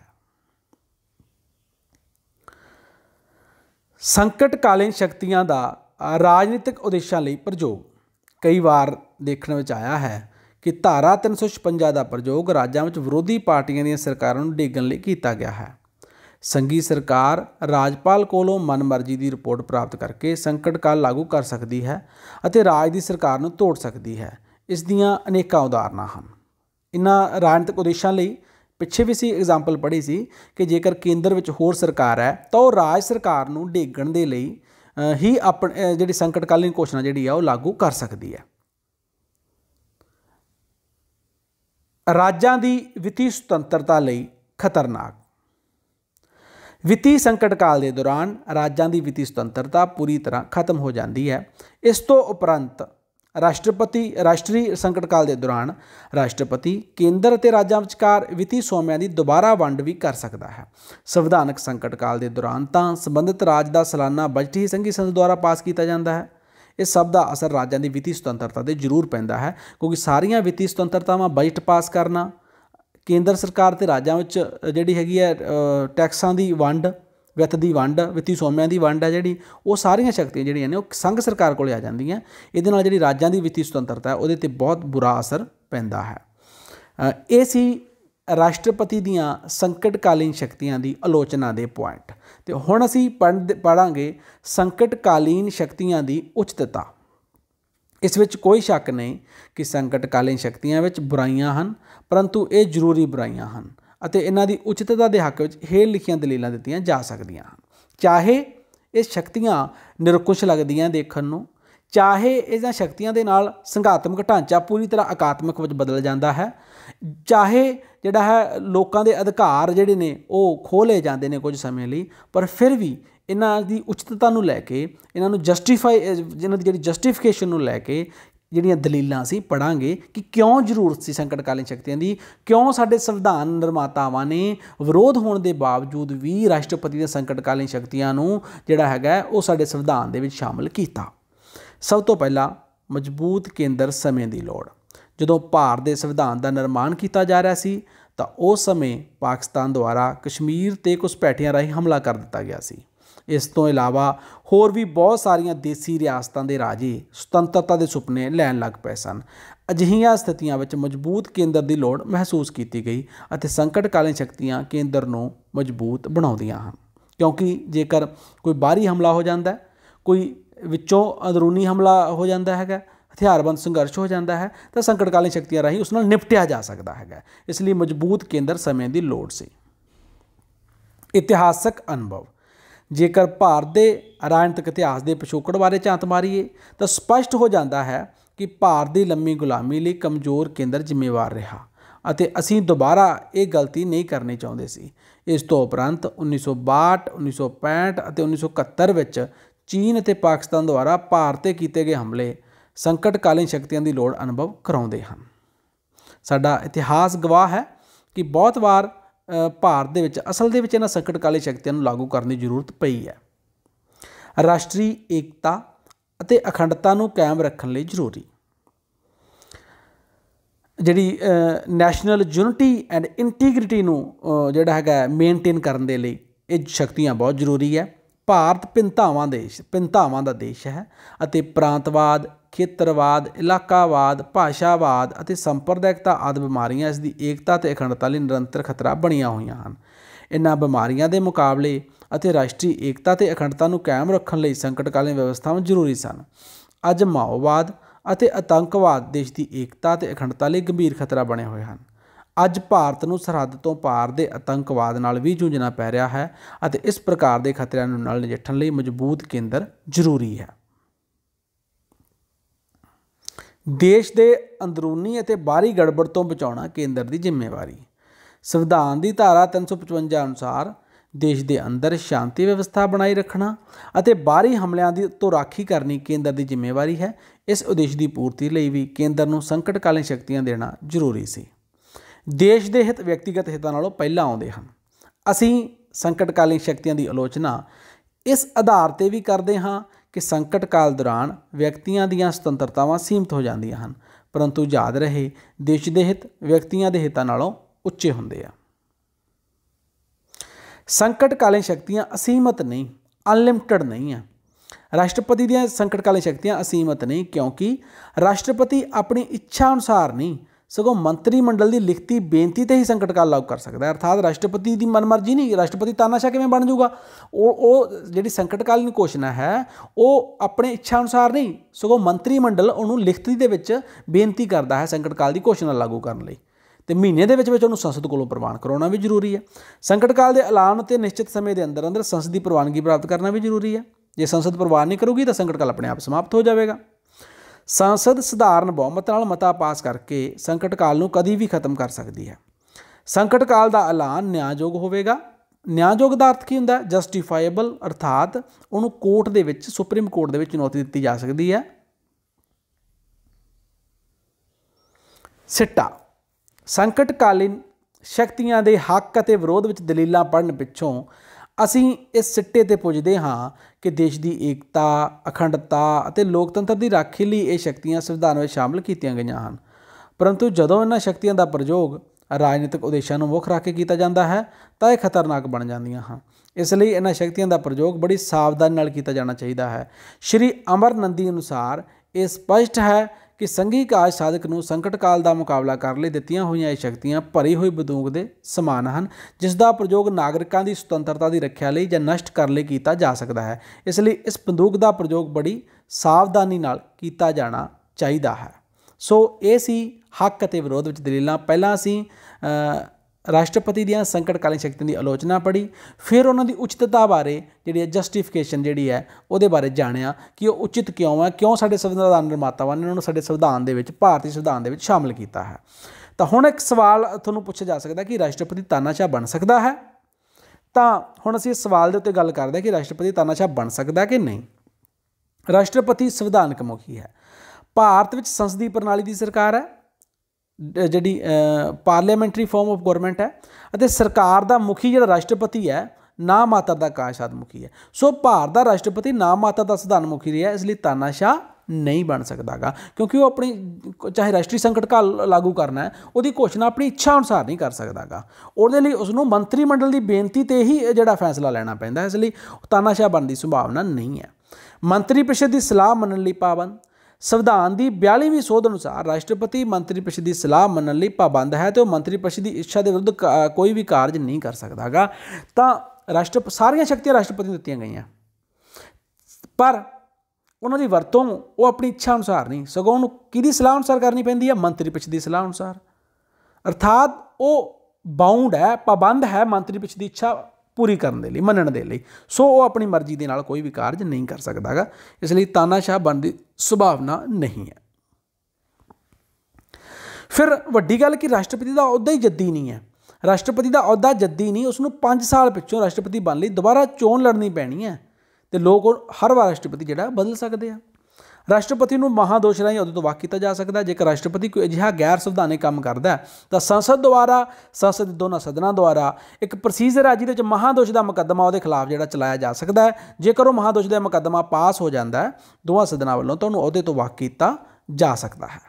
संकटकालीन शक्तियां दा राजनीतिक उद्देशां लई प्रयोग। कई बार देखने में आया है कि धारा 356 का प्रयोग राज्यां विच विरोधी पार्टियां दी सरकारां नूं डिगण लई कीता गया है। संघी सरकार राजपाल कोलों मनमर्जी की रिपोर्ट प्राप्त करके संकट काल लागू कर सकती है अते राज की सरकार नूं तोड़ सकती है। इस दीयां अनेकां उदाहरणां हन। इन्हां राजनीतिक उद्देशां लई पिछे भी सी एग्जाम्पल पढ़ी सी कि जेकर केंद्र विच होर सरकार है तो राज सरकार नूं ढेगण दे लई ही अपने जिहड़ी संकटकालीन घोषणा जिहड़ी है वो लागू कर सकती है। राज्यां दी वित्तीय सुतंत्रता लई खतरनाक। वित्तीय संकट काल के दौरान राज्यां दी वित्तीय सुतंत्रता पूरी तरह खत्म हो जाती है। इस तो उपरंत राष्ट्रीय संकट काल के दौरान राष्ट्रपति केंद्र और राज्यों विचकार वित्तीय सोमियां की दोबारा वंड भी कर सकता है। संविधानक संकट काल के दौरान तो संबंधित राज का सालाना बजट ही संघी संसद द्वारा पास किया जाता है। इस सब का असर राज्यों की वित्तीय सुतंत्रता पर जरूर पैंदा है, क्योंकि सारिया वित्तीय सुतंत्रतावां बजट पास करना, केंद्र सरकार ते राज्यों में जिहड़ी हैगी है टैक्सां दी वंड, वित्त की वंड, वित्तीय सोमियां की वंड है जिहड़ी, वो सारियां शक्तियां जिहड़ियां ने संघ सरकार कोल आ जांदियां। इहदे नाल जिहड़ी राज्यां की वित्तीय सुतंत्रता है उहदे ते बहुत बुरा असर पैंदा है। ये सी राष्ट्रपति दीयां संकटकालीन शक्तियां की आलोचना के पॉइंट। तो हुण असीं पढ़ांगे संकटकालीन शक्तियां की उचितता। इस विच कोई शक नहीं कि संकटकालीन शक्तियां विच बुराइयां हन, परंतु ये जरूरी बुराइयां हन ਅਤੇ ਇਹਨਾਂ ਦੀ ਉਚਿਤਤਾ ਦੇ ਹੱਕ ਵਿੱਚ ਹੇਠ ਲਿਖੀਆਂ ਦਲੀਲਾਂ ਦਿੱਤੀਆਂ ਜਾ ਸਕਦੀਆਂ ਹਨ। ਚਾਹੇ ਇਹ ਸ਼ਕਤੀਆਂ ਨਿਰਕੁਸ਼ ਲੱਗਦੀਆਂ ਦੇਖਣ ਨੂੰ, ਚਾਹੇ ਇਹਨਾਂ ਸ਼ਕਤੀਆਂ ਦੇ ਨਾਲ ਸੰਘਾਤਮਕ ਢਾਂਚਾ ਪੂਰੀ ਤਰ੍ਹਾਂ ਅਕਾਤਮਕ ਵਿੱਚ ਬਦਲ ਜਾਂਦਾ ਹੈ, ਚਾਹੇ ਜਿਹੜਾ ਹੈ ਲੋਕਾਂ ਦੇ ਅਧਿਕਾਰ ਜਿਹੜੇ ਨੇ ਉਹ ਖੋਹ ਲਏ ਜਾਂਦੇ ਨੇ ਕੁਝ ਸਮੇਂ ਲਈ, ਪਰ ਫਿਰ ਵੀ ਇਹਨਾਂ ਦੀ ਉਚਿਤਤਾ ਨੂੰ ਲੈ ਕੇ, ਇਹਨਾਂ ਨੂੰ ਇਹਨਾਂ ਦੀ ਜਿਹੜੀ ਜਸਟੀਫਿਕੇਸ਼ਨ ਨੂੰ ਲੈ ਕੇ ਜਿਹੜੀਆਂ ਦਲੀਲਾਂ ਅਸੀਂ ਪੜ੍ਹਾਂਗੇ ਕਿ ਕਿਉਂ ਜ਼ਰੂਰਤ ਸੀ ਸੰਕਟਕਾਲੀਨ ਸ਼ਕਤੀਆਂ ਦੀ, ਕਿਉਂ ਸਾਡੇ ਸੰਵਿਧਾਨ ਨਿਰਮਾਤਾਵਾਂ ਨੇ ਵਿਰੋਧ ਹੋਣ ਦੇ ਬਾਵਜੂਦ ਵੀ ਰਾਸ਼ਟਰਪਤੀ ਦੀਆਂ ਸੰਕਟਕਾਲੀਨ ਸ਼ਕਤੀਆਂ ਨੂੰ ਜਿਹੜਾ ਹੈਗਾ ਉਹ ਸਾਡੇ ਸੰਵਿਧਾਨ ਦੇ ਵਿੱਚ ਸ਼ਾਮਲ ਕੀਤਾ। ਸਭ ਤੋਂ ਪਹਿਲਾਂ ਮਜ਼ਬੂਤ ਕੇਂਦਰ ਸਮੇਂ ਦੀ ਲੋੜ। ਜਦੋਂ ਭਾਰਤ ਦੇ ਸੰਵਿਧਾਨ ਦਾ ਨਿਰਮਾਣ ਕੀਤਾ ਜਾ ਰਿਹਾ ਸੀ ਤਾਂ ਉਸ ਸਮੇਂ ਪਾਕਿਸਤਾਨ ਦੁਆਰਾ ਕਸ਼ਮੀਰ 'ਤੇ ਘੁਸਪੈਠੀਆਂ ਰਾਹੀਂ ਹਮਲਾ ਕਰ ਦਿੱਤਾ ਗਿਆ ਸੀ। ਇਸ ਤੋਂ ਇਲਾਵਾ ਹੋਰ ਵੀ ਬਹੁਤ ਸਾਰੀਆਂ ਦੇਸੀ ਰਿਆਸਤਾਂ ਦੇ ਰਾਜੇ ਸੁਤੰਤਰਤਾ ਦੇ ਸੁਪਨੇ ਲੈਣ ਲੱਗ ਪਏ ਸਨ। ਅਜਿਹੀਆਂ ਸਥਿਤੀਆਂ ਵਿੱਚ ਮਜ਼ਬੂਤ ਕੇਂਦਰ ਦੀ ਲੋੜ ਮਹਿਸੂਸ ਕੀਤੀ ਗਈ ਅਤੇ ਸੰਕਟਕਾਲੀਨ ਸ਼ਕਤੀਆਂ ਕੇਂਦਰ ਨੂੰ ਮਜ਼ਬੂਤ ਬਣਾਉਂਦੀਆਂ ਹਨ, ਕਿਉਂਕਿ ਜੇਕਰ ਕੋਈ ਬਾਹਰੀ ਹਮਲਾ ਹੋ ਜਾਂਦਾ, ਕੋਈ ਵਿੱਚੋਂ ਅੰਦਰੂਨੀ ਹਮਲਾ ਹੋ ਜਾਂਦਾ ਹੈਗਾ, ਹਥਿਆਰਬੰਦ ਸੰਘਰਸ਼ ਹੋ ਜਾਂਦਾ ਹੈ, ਤਾਂ ਸੰਕਟਕਾਲੀਨ ਸ਼ਕਤੀਆਂ ਰਾਹੀਂ ਉਸ ਨਾਲ ਨਿਪਟਿਆ ਜਾ ਸਕਦਾ ਹੈਗਾ। ਇਸ ਲਈ ਮਜ਼ਬੂਤ ਕੇਂਦਰ ਸਮੇਂ ਦੀ ਲੋੜ ਸੀ। ਇਤਿਹਾਸਕ ਅਨੁਭਵ। ਜੇਕਰ ਭਾਰਤ ਦੇ ਰਾਜਨੀਤਿਕ ਇਤਿਹਾਸ ਦੇ ਪਿਛੋਕੜ ਬਾਰੇ ਝਾਤ ਮਾਰੀਏ ਤਾਂ ਸਪਸ਼ਟ ਹੋ ਜਾਂਦਾ ਹੈ ਕਿ ਭਾਰਤ ਦੀ ਲੰਮੀ ਗੁਲਾਮੀ ਲਈ ਕਮਜ਼ੋਰ ਕੇਂਦਰ ਜ਼ਿੰਮੇਵਾਰ ਰਿਹਾ ਅਤੇ ਅਸੀਂ ਦੁਬਾਰਾ ਇਹ ਗਲਤੀ ਨਹੀਂ ਕਰਨੀ ਚਾਹੁੰਦੇ ਸੀ। ਇਸ ਤੋਂ ਉਪਰੰਤ 1962, 1965 ਅਤੇ 1971 ਵਿੱਚ ਚੀਨ ਅਤੇ ਪਾਕਿਸਤਾਨ ਦੁਆਰਾ ਭਾਰਤ 'ਤੇ ਕੀਤੇ ਗਏ ਹਮਲੇ ਸੰਕਟਕਾਲੀਨ ਸ਼ਕਤੀਆਂ ਦੀ ਲੋੜ ਅਨੁਭਵ ਕਰਾਉਂਦੇ ਹਨ। ਸਾਡਾ ਇਤਿਹਾਸ ਗਵਾਹ ਹੈ ਕਿ ਬਹੁਤ ਵਾਰ ਭਾਰਤ ਦੇ ਵਿੱਚ ਅਸਲ ਦੇ ਵਿੱਚ ਇਹਨਾਂ ਸੰਕਟਕਾਲੀਨ ਸ਼ਕਤੀਆਂ ਨੂੰ ਲਾਗੂ ਕਰਨ ਦੀ ਜ਼ਰੂਰਤ ਪਈ ਹੈ। ਰਾਸ਼ਟਰੀ ਏਕਤਾ ਅਤੇ ਅਖੰਡਤਾ ਨੂੰ ਕਾਇਮ ਰੱਖਣ ਲਈ ਜ਼ਰੂਰੀ ਜਿਹੜੀ ਨੈਸ਼ਨਲ ਯੂਨਿਟੀ ਐਂਡ ਇੰਟੀਗ੍ਰਿਟੀ ਨੂੰ ਜਿਹੜਾ ਹੈਗਾ ਮੇਨਟੇਨ ਕਰਨ ਦੇ ਲਈ ਇਹ ਸ਼ਕਤੀਆਂ ਬਹੁਤ ਜ਼ਰੂਰੀ ਹੈ। ਭਾਰਤ ਭਿੰਨਤਾਵਾਂ ਦਾ ਦੇਸ਼ ਹੈ ਅਤੇ ਪ੍ਰਾਂਤਵਾਦ, ਖੇਤਰਵਾਦ, ਇਲਾਕਾਵਾਦ, ਭਾਸ਼ਾਵਾਦ ਅਤੇ ਸੰਪਰਦਾਇਕਤਾ ਆਦਿ ਬਿਮਾਰੀਆਂ ਇਸ ਦੀ ਏਕਤਾ ਅਤੇ ਅਖੰਡਤਾ ਲਈ ਨਿਰੰਤਰ ਖਤਰਾ ਬਣੀਆਂ ਹੋਈਆਂ ਹਨ। ਇਹਨਾਂ ਬਿਮਾਰੀਆਂ ਦੇ ਮੁਕਾਬਲੇ ਅਤੇ ਰਾਸ਼ਟਰੀ ਏਕਤਾ ਅਤੇ ਅਖੰਡਤਾ ਨੂੰ ਕਾਇਮ ਰੱਖਣ ਲਈ ਸੰਕਟਕਾਲੀਨ ਵਿਵਸਥਾਵਾਂ ਜ਼ਰੂਰੀ ਸਨ। ਅੱਜ ਮਾਓਵਾਦ ਅਤੇ ਆਤੰਕਵਾਦ ਦੇਸ਼ ਦੀ ਏਕਤਾ ਅਤੇ ਅਖੰਡਤਾ ਲਈ ਗੰਭੀਰ ਖਤਰਾ ਬਣੇ ਹੋਏ ਹਨ। ਅੱਜ ਭਾਰਤ ਨੂੰ ਸਰਹੱਦ ਤੋਂ ਪਾਰ ਦੇ ਆਤੰਕਵਾਦ ਨਾਲ ਵੀ ਜੂਝਣਾ ਪੈ ਰਿਹਾ ਹੈ ਅਤੇ ਇਸ ਪ੍ਰਕਾਰ ਦੇ ਖਤਰਿਆਂ ਨਾਲ ਨਜਿੱਠਣ ਲਈ ਮਜ਼ਬੂਤ ਕੇਂਦਰ ਜ਼ਰੂਰੀ ਹੈ। ਦੇਸ਼ ਦੇ ਅੰਦਰੂਨੀ ਅਤੇ ਬਾਹਰੀ ਗੜਬੜ ਤੋਂ ਬਚਾਉਣਾ ਕੇਂਦਰ ਦੀ ਜ਼ਿੰਮੇਵਾਰੀ। ਸੰਵਿਧਾਨ ਦੀ ਧਾਰਾ 355 ਅਨੁਸਾਰ ਦੇਸ਼ ਦੇ ਅੰਦਰ ਸ਼ਾਂਤੀ ਵਿਵਸਥਾ ਬਣਾਈ ਰੱਖਣਾ ਅਤੇ ਬਾਹਰੀ ਹਮਲਿਆਂ ਤੋਂ ਰਾਖੀ ਕਰਨੀ ਕੇਂਦਰ ਦੀ ਜ਼ਿੰਮੇਵਾਰੀ ਹੈ। ਇਸ ਉਦੇਸ਼ ਦੀ ਪੂਰਤੀ ਲਈ ਵੀ ਕੇਂਦਰ ਨੂੰ ਸੰਕਟਕਾਲੀਨ ਸ਼ਕਤੀਆਂ ਦੇਣਾ ਜ਼ਰੂਰੀ ਸੀ। ਦੇਸ਼ ਦੇ ਹਿੱਤ ਵਿਅਕਤੀਗਤ ਹਿੱਤਾਂ ਨਾਲੋਂ ਪਹਿਲਾਂ ਆਉਂਦੇ ਹਨ। ਅਸੀਂ ਸੰਕਟਕਾਲੀਨ ਸ਼ਕਤੀਆਂ ਦੀ ਆਲੋਚਨਾ ਇਸ ਆਧਾਰ 'ਤੇ ਵੀ ਕਰਦੇ ਹਾਂ ਕਿ ਸੰਕਟ ਕਾਲ ਦੌਰਾਨ ਵਿਅਕਤੀਆਂ ਦੀਆਂ ਸੁਤੰਤਰਤਾਵਾਂ ਸੀਮਿਤ ਹੋ ਜਾਂਦੀਆਂ ਹਨ, ਪਰੰਤੂ ਯਾਦ ਰਹੇ ਦੇਸ਼ ਦੇ ਹਿੱਤ ਵਿਅਕਤੀਆਂ ਦੇ ਹਿੱਤਾਂ ਨਾਲੋਂ ਉੱਚੇ ਹੁੰਦੇ ਆ। ਸੰਕਟਕਾਲੀਨ ਸ਼ਕਤੀਆਂ ਅਸੀਮਤ ਨਹੀਂ, ਅਨਲਿਮਟਿਡ ਨਹੀਂ ਆ। ਰਾਸ਼ਟਰਪਤੀ ਦੀਆਂ ਸੰਕਟਕਾਲੀਨ ਸ਼ਕਤੀਆਂ ਅਸੀਮਤ ਨਹੀਂ, ਕਿਉਂਕਿ ਰਾਸ਼ਟਰਪਤੀ ਆਪਣੀ ਇੱਛਾ ਅਨੁਸਾਰ ਨਹੀਂ ਸਗੋਂ ਮੰਤਰੀ ਮੰਡਲ ਦੀ ਲਿਖਤੀ ਬੇਨਤੀ 'ਤੇ ਹੀ ਸੰਕਟਕਾਲ ਲਾਗੂ ਕਰ ਸਕਦਾ ਹੈ। ਅਰਥਾਤ ਰਾਸ਼ਟਰਪਤੀ ਦੀ ਮਨਮਰਜ਼ੀ ਨਹੀਂ, ਰਾਸ਼ਟਰਪਤੀ ਤਾਨਾਸ਼ਾਹ ਕਿਵੇਂ ਬਣ ਜਾਊਗਾ। ਉਹ ਜਿਹੜੀ ਸੰਕਟਕਾਲੀਨ ਘੋਸ਼ਣਾ ਹੈ ਉਹ ਆਪਣੇ ਇੱਛਾ ਅਨੁਸਾਰ ਨਹੀਂ, ਸਗੋਂ ਮੰਤਰੀ ਮੰਡਲ ਉਹਨੂੰ ਲਿਖਤੀ ਦੇ ਵਿੱਚ ਬੇਨਤੀ ਕਰਦਾ ਹੈ ਸੰਕਟਕਾਲ ਦੀ ਘੋਸ਼ਣਾ ਲਾਗੂ ਕਰਨ ਲਈ, ਅਤੇ ਮਹੀਨੇ ਦੇ ਵਿੱਚ ਉਹਨੂੰ ਸੰਸਦ ਕੋਲੋਂ ਪ੍ਰਵਾਨ ਕਰਾਉਣਾ ਵੀ ਜ਼ਰੂਰੀ ਹੈ। ਸੰਕਟਕਾਲ ਦੇ ਐਲਾਨ ਅਤੇ ਨਿਸ਼ਚਿਤ ਸਮੇਂ ਦੇ ਅੰਦਰ ਅੰਦਰ ਸੰਸਦ ਦੀ ਪ੍ਰਵਾਨਗੀ ਪ੍ਰਾਪਤ ਕਰਨਾ ਵੀ ਜ਼ਰੂਰੀ ਹੈ। ਜੇ ਸੰਸਦ ਪ੍ਰਵਾਨ ਨਹੀਂ ਕਰੂਗੀ ਤਾਂ ਸੰਕਟਕਾਲ ਆਪਣੇ ਆਪ ਸਮਾਪਤ ਹੋ ਜਾਵੇਗਾ। ਸੰਸਦ ਸਧਾਰਨ ਬਹੁਮਤ ਨਾਲ ਮਤਾ ਪਾਸ ਕਰਕੇ ਸੰਕਟਕਾਲ ਨੂੰ ਕਦੀ ਵੀ ਖਤਮ ਕਰ ਸਕਦੀ ਹੈ। ਸੰਕਟਕਾਲ ਦਾ ਐਲਾਨ ਨਿਆਂਯੋਗ ਹੋਵੇਗਾ। ਨਿਆਂਯੋਗ ਦਾ ਅਰਥ ਕੀ ਹੁੰਦਾ? ਜਸਟੀਫਾਈਏਬਲ, ਅਰਥਾਤ ਉਹਨੂੰ ਕੋਰਟ ਦੇ ਵਿੱਚ, ਸੁਪਰੀਮ ਕੋਰਟ ਦੇ ਵਿੱਚ ਚੁਣੌਤੀ ਦਿੱਤੀ ਜਾ ਸਕਦੀ ਹੈ। ਸਿੱਟਾ: ਸੰਕਟਕਾਲੀਨ ਸ਼ਕਤੀਆਂ ਦੇ ਹੱਕ ਅਤੇ ਵਿਰੋਧ ਵਿੱਚ ਦਲੀਲਾਂ ਪੜ੍ਹਨ ਪਿੱਛੋਂ ਅਸੀਂ ਇਸ ਸਿੱਟੇ 'ਤੇ ਪੁੱਜਦੇ ਹਾਂ ਕਿ ਦੇਸ਼ ਦੀ ਏਕਤਾ, ਅਖੰਡਤਾ ਅਤੇ ਲੋਕਤੰਤਰ ਦੀ ਰਾਖੀ ਲਈ ਇਹ ਸ਼ਕਤੀਆਂ ਸੰਵਿਧਾਨ ਵਿੱਚ ਸ਼ਾਮਲ ਕੀਤੀਆਂ ਗਈਆਂ ਹਨ, ਪਰੰਤੂ ਜਦੋਂ ਇਹਨਾਂ ਸ਼ਕਤੀਆਂ ਦਾ ਪ੍ਰਯੋਗ ਰਾਜਨੀਤਿਕ ਉਦੇਸ਼ਾਂ ਨੂੰ ਮੁੱਖ ਰੱਖ ਕੇ ਕੀਤਾ ਜਾਂਦਾ ਹੈ ਤਾਂ ਇਹ ਖਤਰਨਾਕ ਬਣ ਜਾਂਦੀਆਂ ਹਨ। ਇਸ ਲਈ ਇਹਨਾਂ ਸ਼ਕਤੀਆਂ ਦਾ ਪ੍ਰਯੋਗ ਬੜੀ ਸਾਵਧਾਨੀ ਨਾਲ ਕੀਤਾ ਜਾਣਾ ਚਾਹੀਦਾ ਹੈ। ਸ਼੍ਰੀ ਅਮਰ ਨੰਦੀ ਅਨੁਸਾਰ ਇਹ ਸਪਸ਼ਟ ਹੈ ਕਿ ਸੰਘੀ ਕਾਜ ਸਾਧਕ ਨੂੰ ਸੰਕਟਕਾਲ ਦਾ ਮੁਕਾਬਲਾ ਕਰਨ ਲਈ ਦਿੱਤੀਆਂ ਹੋਈਆਂ ਇਹ ਸ਼ਕਤੀਆਂ ਭਰੀ ਹੋਈ ਬੰਦੂਕ ਦੇ ਸਮਾਨ ਹਨ, ਜਿਸ ਦਾ ਪ੍ਰਯੋਗ ਨਾਗਰਿਕਾਂ ਦੀ ਸੁਤੰਤਰਤਾ ਦੀ ਰੱਖਿਆ ਲਈ ਜਾਂ ਨਸ਼ਟ ਕਰਨ ਲਈ ਕੀਤਾ ਜਾ ਸਕਦਾ ਹੈ। ਇਸ ਲਈ ਇਸ ਬੰਦੂਕ ਦਾ ਪ੍ਰਯੋਗ ਬੜੀ ਸਾਵਧਾਨੀ ਨਾਲ ਕੀਤਾ ਜਾਣਾ ਚਾਹੀਦਾ ਹੈ। ਸੋ ਇਹ ਸੀ ਹੱਕ ਅਤੇ ਵਿਰੋਧ ਵਿੱਚ ਦਲੀਲਾਂ। ਪਹਿਲਾਂ ਅਸੀਂ राष्ट्रपति ਦੀਆਂ ਸੰਕਟਕਾਲੀਨ ਸ਼ਕਤੀਆਂ ਦੀ ਆਲੋਚਨਾ ਪੜ੍ਹੀ, ਫਿਰ ਉਹਨਾਂ ਦੀ ਉਚਿਤਤਾ ਬਾਰੇ ਜਿਹੜੀ ਹੈ ਜਸਟੀਫਿਕੇਸ਼ਨ ਜਿਹੜੀ ਹੈ ਉਹਦੇ ਬਾਰੇ ਜਾਣਿਆ ਕਿ ਉਹ ਉਚਿਤ ਕਿਉਂ ਹੈ, ਕਿਉਂ ਸਾਡੇ ਸੰਵਿਧਾਨ ਨਿਰਮਾਤਾਵਾਂ ਨੇ ਉਹਨਾਂ ਨੂੰ ਸਾਡੇ ਸੰਵਿਧਾਨ ਦੇ ਵਿੱਚ, ਭਾਰਤੀ ਸੰਵਿਧਾਨ ਦੇ ਵਿੱਚ ਸ਼ਾਮਲ ਕੀਤਾ ਹੈ। ਤਾਂ ਹੁਣ ਇੱਕ ਸਵਾਲ ਤੁਹਾਨੂੰ ਪੁੱਛਿਆ ਜਾ ਸਕਦਾ ਕਿ ਰਾਸ਼ਟਰਪਤੀ ਤਾਨਾਸ਼ਾਹ ਬਣ ਸਕਦਾ ਹੈ। ਤਾਂ ਹੁਣ ਅਸੀਂ ਇਸ ਸਵਾਲ ਦੇ ਉੱਤੇ ਗੱਲ ਕਰਦੇ ਹਾਂ ਕਿ ਰਾਸ਼ਟਰਪਤੀ ਤਾਨਾਸ਼ਾਹ ਬਣ ਸਕਦਾ ਕਿ ਨਹੀਂ। ਰਾਸ਼ਟਰਪਤੀ ਸੰਵਿਧਾਨਕ ਮੁਖੀ ਹੈ। ਭਾਰਤ ਵਿੱਚ ਸੰਸਦੀ ਪ੍ਰਣਾਲੀ ਦੀ ਸਰਕਾਰ ਹੈ, ਜਿਹੜੀ ਪਾਰਲੀਮੈਂਟਰੀ ਫਾਰਮ ਆਫ ਗੌਰਮੈਂਟ ਹੈ, ਅਤੇ ਸਰਕਾਰ ਦਾ ਮੁਖੀ ਜਿਹੜਾ ਰਾਸ਼ਟਰਪਤੀ ਹੈ ਨਾ ਮਾਤਰ ਦਾ ਕਾਰਜਸਾਧ ਮੁਖੀ ਹੈ। ਸੋ ਭਾਰਤ ਦਾ ਰਾਸ਼ਟਰਪਤੀ ਨਾ ਮਾਤਰ ਦਾ ਸੰਵਿਧਾਨ ਮੁਖੀ ਰਿਹਾ, ਇਸ ਲਈ ਤਾਨਾਸ਼ਾਹ ਨਹੀਂ ਬਣ ਸਕਦਾ ਗਾ, ਕਿਉਂਕਿ ਉਹ ਆਪਣੀ ਚਾਹੇ ਰਾਸ਼ਟਰੀ ਸੰਕਟ ਕਾਲ ਲਾਗੂ ਕਰਨਾ ਹੈ, ਉਹਦੀ ਘੋਸ਼ਣਾ ਆਪਣੀ ਇੱਛਾ ਅਨੁਸਾਰ ਨਹੀਂ ਕਰ ਸਕਦਾ ਗਾ। ਉਹਦੇ ਲਈ ਉਸਨੂੰ ਮੰਤਰੀ ਮੰਡਲ ਦੀ ਬੇਨਤੀ 'ਤੇ ਹੀ ਜਿਹੜਾ ਫੈਸਲਾ ਲੈਣਾ ਪੈਂਦਾ, ਇਸ ਲਈ ਤਾਨਾਸ਼ਾਹ ਬਣਨ ਦੀ ਸੰਭਾਵਨਾ ਨਹੀਂ ਹੈ। ਮੰਤਰੀ ਪ੍ਰੀਸ਼ਦ ਦੀ ਸਲਾਹ ਮੰਨਣ ਲਈ ਪਾਬੰਦ। ਸੰਵਿਧਾਨ ਦੀ 42ਵੀਂ ਸੋਧ ਅਨੁਸਾਰ ਰਾਸ਼ਟਰਪਤੀ ਮੰਤਰੀ ਪ੍ਰੀਸ਼ਦ ਦੀ ਸਲਾਹ ਮੰਨਣ ਲਈ ਪਾਬੰਦ ਹੈ ਅਤੇ ਉਹ ਮੰਤਰੀ ਪ੍ਰੀਸ਼ਦ ਦੀ ਇੱਛਾ ਦੇ ਵਿਰੁੱਧ ਕੋਈ ਵੀ ਕਾਰਜ ਨਹੀਂ ਕਰ ਸਕਦਾ ਗਾ। ਤਾਂ ਸਾਰੀਆਂ ਸ਼ਕਤੀਆਂ ਰਾਸ਼ਟਰਪਤੀ ਨੂੰ ਦਿੱਤੀਆਂ ਗਈਆਂ, ਪਰ ਉਹਨਾਂ ਦੀ ਵਰਤੋਂ ਉਹ ਆਪਣੀ ਇੱਛਾ ਅਨੁਸਾਰ ਨਹੀਂ, ਸਗੋਂ ਉਹਨੂੰ ਕਿਹਦੀ ਸਲਾਹ ਅਨੁਸਾਰ ਕਰਨੀ ਪੈਂਦੀ ਹੈ? ਮੰਤਰੀ ਪ੍ਰੀਸ਼ਦ ਦੀ ਸਲਾਹ ਅਨੁਸਾਰ। ਅਰਥਾਤ ਉਹ ਬਾਉਂਡ ਹੈ, ਪਾਬੰਦ ਹੈ ਮੰਤਰੀ ਪ੍ਰੀਸ਼ਦ ਦੀ ਇੱਛਾ ਪੂਰੀ ਕਰਨ ਦੇ ਲਈ, ਮੰਨਣ ਦੇ ਲਈ। ਸੋ ਉਹ ਆਪਣੀ ਮਰਜ਼ੀ ਦੇ ਨਾਲ ਕੋਈ ਵੀ ਕਾਰਜ ਨਹੀਂ ਕਰ ਸਕਦਾ ਗਾ, ਇਸ ਲਈ ਤਾਨਾਸ਼ਾਹ ਬਣਨ ਦੀ ਸੰਭਾਵਨਾ ਨਹੀਂ ਹੈ। ਫਿਰ ਵੱਡੀ ਗੱਲ ਕਿ ਰਾਸ਼ਟਰਪਤੀ ਦਾ ਅਹੁਦਾ ਹੀ ਜੱਦੀ ਨਹੀਂ ਹੈ। ਰਾਸ਼ਟਰਪਤੀ ਦਾ ਅਹੁਦਾ ਜੱਦੀ ਨਹੀਂ, ਉਸਨੂੰ 5 ਸਾਲ ਪਿੱਛੋਂ ਰਾਸ਼ਟਰਪਤੀ ਬਣਨ ਲਈ ਦੁਬਾਰਾ ਚੋਣ ਲੜਨੀ ਪੈਣੀ ਹੈ ਅਤੇ ਲੋਕ ਹਰ ਵਾਰ ਰਾਸ਼ਟਰਪਤੀ ਜਿਹੜਾ ਬਦਲ ਸਕਦੇ ਆ। ਰਾਸ਼ਟਰਪਤੀ ਨੂੰ ਮਹਾਦੋਸ਼ ਰਾਹੀਂ ਅਹੁਦੇ ਤੋਂ ਵੱਖ ਕੀਤਾ ਜਾ ਸਕਦਾ। ਜੇਕਰ ਰਾਸ਼ਟਰਪਤੀ ਕੋਈ ਅਜਿਹਾ ਗੈਰ ਸੰਵਿਧਾਨਿਕ ਕੰਮ ਕਰਦਾ ਤਾਂ ਸੰਸਦ ਦੁਆਰਾ, ਸੰਸਦ ਦੇ ਦੋਨਾਂ ਸਦਨਾਂ ਦੁਆਰਾ ਇੱਕ ਪ੍ਰੋਸੀਜਰ ਹੈ ਜਿਹਦੇ ਵਿੱਚ ਮਹਾਦੋਸ਼ ਦਾ ਮੁਕੱਦਮਾ ਉਹਦੇ ਖਿਲਾਫ ਜਿਹੜਾ ਚਲਾਇਆ ਜਾ ਸਕਦਾ ਹੈ। ਜੇਕਰ ਉਹ ਮਹਾਦੋਸ਼ ਦਾ ਮੁਕੱਦਮਾ ਪਾਸ ਹੋ ਜਾਂਦਾ ਹੈ ਦੋਵਾਂ ਸਦਨਾਂ ਵੱਲੋਂ ਤਾਂ ਉਹਨੂੰ ਅਹੁਦੇ ਤੋਂ ਵੱਖ ਕੀਤਾ ਜਾ ਸਕਦਾ ਹੈ।